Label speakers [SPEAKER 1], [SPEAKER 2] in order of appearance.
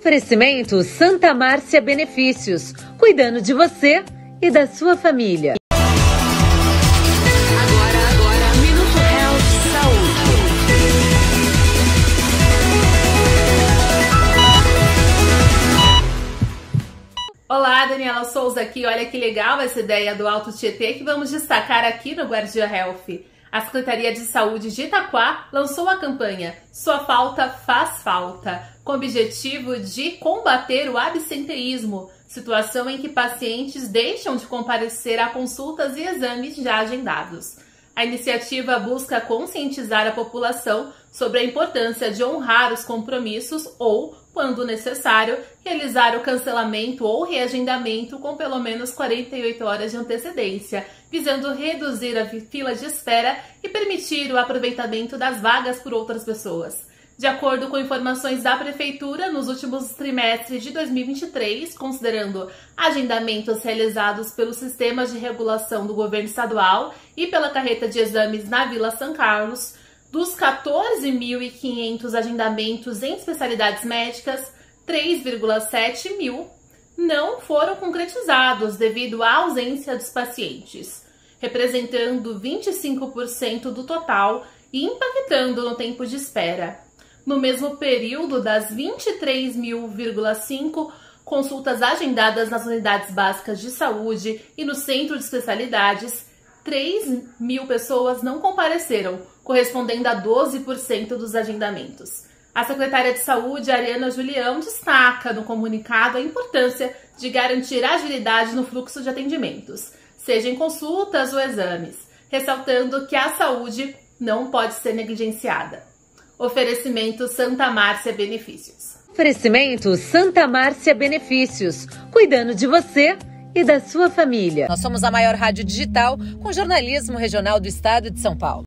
[SPEAKER 1] Oferecimento Santa Márcia Benefícios, cuidando de você e da sua família.
[SPEAKER 2] Agora, Minuto Health Saúde.
[SPEAKER 3] Olá, Daniela Souza aqui. Olha que legal essa ideia do Alto Tietê que vamos destacar aqui no Guardia Health. A Secretaria de Saúde de Itaquá lançou a campanha Sua Falta Faz Falta, com o objetivo de combater o absenteísmo, situação em que pacientes deixam de comparecer a consultas e exames já agendados. A iniciativa busca conscientizar a população sobre a importância de honrar os compromissos ou, quando necessário, realizar o cancelamento ou reagendamento com pelo menos 48 horas de antecedência, visando reduzir a fila de espera e permitir o aproveitamento das vagas por outras pessoas. De acordo com informações da Prefeitura, nos últimos trimestres de 2023, considerando agendamentos realizados pelos sistemas de regulação do governo estadual e pela carreta de exames na Vila São Carlos, dos 14.500 agendamentos em especialidades médicas, 3,7 mil não foram concretizados devido à ausência dos pacientes, representando 25% do total e impactando no tempo de espera. No mesmo período, das 23.000,5 consultas agendadas nas unidades básicas de saúde e no centro de especialidades, 3.000 pessoas não compareceram, correspondendo a 12% dos agendamentos. A secretária de Saúde, Ariana Julião, destaca no comunicado a importância de garantir agilidade no fluxo de atendimentos, seja em consultas ou exames, ressaltando que a saúde não pode ser negligenciada. Oferecimento Santa Márcia Benefícios.
[SPEAKER 1] Oferecimento Santa Márcia Benefícios, cuidando de você e da sua família.
[SPEAKER 4] Nós somos a maior rádio digital com jornalismo regional do estado de São Paulo.